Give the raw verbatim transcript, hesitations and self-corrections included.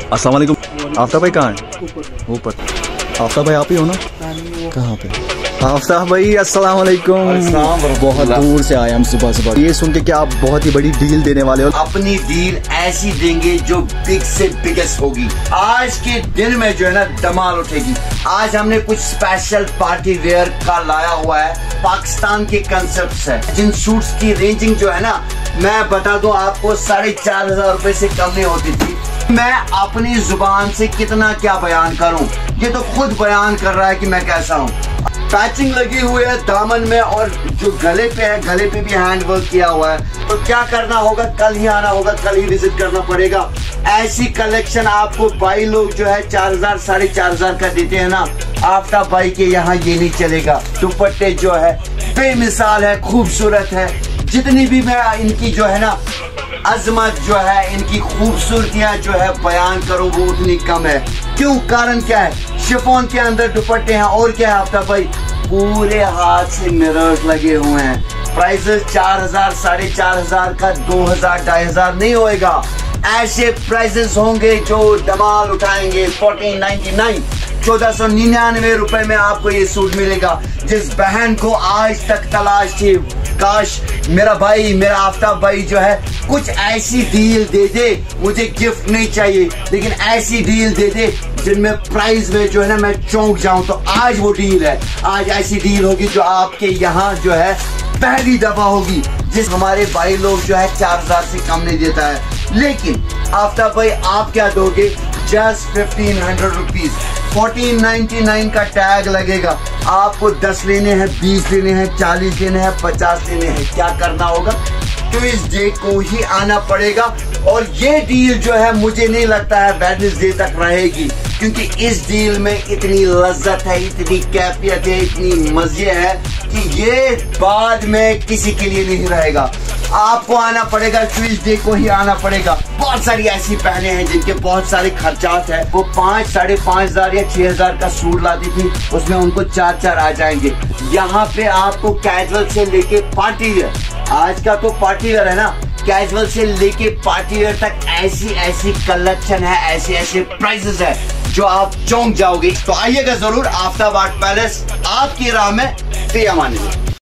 अस्सलाम वालेकुम। आफ्ताब भाई कहाँ है? ऊपर। आफ्ताब भाई आप ही हो ना? कहाँ पे? आफ्ताब भाई अस्सलाम वालेकुम। बहुत दूर से आए हम सुबह सुबह। ये सुन के क्या आप बहुत ही बड़ी डील देने वाले हो? अपनी डील ऐसी देंगे जो बिग से बिगेस्ट होगी। आज के दिन में जो है ना धमाल उठेगी। आज हमने कुछ स्पेशल पार्टी वेयर का लाया हुआ है, पाकिस्तान के कंसेप्ट है। जिन सूट्स की रेंजिंग जो है ना, मैं बता दूं आपको, साढ़े चार हजार रुपए से कम नहीं होती थी। मैं अपनी जुबान से कितना क्या बयान करूं, ये तो खुद बयान कर रहा है कि मैं कैसा हूं। पैचिंग लगी हुई है दामन में और जो गले पे है, गले पे भी हैंड वर्क किया हुआ है। तो क्या करना होगा, कल ही आना होगा, कल ही विजिट करना पड़ेगा। ऐसी कलेक्शन आपको भाई लोग जो है चार हजार साढ़े चार हजार का देते हैं ना, आफ्ताब भाई के यहाँ ये नहीं चलेगा। दुपट्टे जो है बेमिसाल है, खूबसूरत है। जितनी भी मैं इनकी जो है ना अजमत जो है, इनकी खूबसूरतियां जो है बयान करूं वो उतनी कम है। क्यों? कारण क्या है? शिफॉन के अंदर दुपट्टे हैं और क्या है आफ्ताब भाई, पूरे हाथ से मिरर्स लगे हुए हैं। प्राइसेस चार हजार साढ़े चार हजार का दो हजार ढाई हजार नहीं होएगा। ऐसे प्राइसेस होंगे जो धमाल उठाएंगे। फोर्टीन नाइनटी नाइन चौदह सौ निन्यानवे रुपए में आपको ये सूट मिलेगा। जिस बहन को आज तक तलाश थी, काश मेरा भाई, मेरा आफ्ताब भाई जो है कुछ ऐसी डील दे दे। मुझे गिफ्ट नहीं चाहिए, लेकिन ऐसी डील दे दे जिनमें प्राइस में जो है ना मैं चौंक जाऊं। तो आज वो डील है। आज ऐसी डील होगी जो आपके यहाँ जो है पहली दफा होगी, जिस हमारे भाई लोग जो है चार हजार से कम नहीं देता है। लेकिन आफ्ताब भाई आप क्या दोगे? Just fifteen hundred rupees. Fourteen ninety nine का टैग लगेगा। आपको दस लेने हैं, बीस लेने हैं, चालीस लेने हैं, पचास लेने हैं। क्या करना होगा? ट्यूसडे को ही आना पड़ेगा। और ये डील जो है मुझे नहीं लगता है वेडनेसडे तक रहेगी, क्योंकि इस डील में इतनी लज्जत है, इतनी कैफियत है, इतनी मजे है कि ये बाद में किसी के लिए नहीं रहेगा। आपको आना पड़ेगा, ट्यूसडे को ही आना पड़ेगा। बहुत सारी ऐसी बहनें हैं जिनके बहुत सारे खर्चात है, वो पाँच साढ़े पाँच हजार या छह हजार का सूट लाती थी, उसमें उनको चार चार आ जाएंगे। यहाँ पे आपको कैजुअल से लेके पार्टी वेयर, आज का तो पार्टी वेयर है ना, कैजुअल से लेके पार्टी वेयर तक ऐसी ऐसी कलेक्शन है, ऐसे ऐसे प्राइसेस है जो आप चौंक जाओगे। तो आइएगा जरूर आफ्ताब आर्ट पैलेस, आपकी राह में। फी अमान।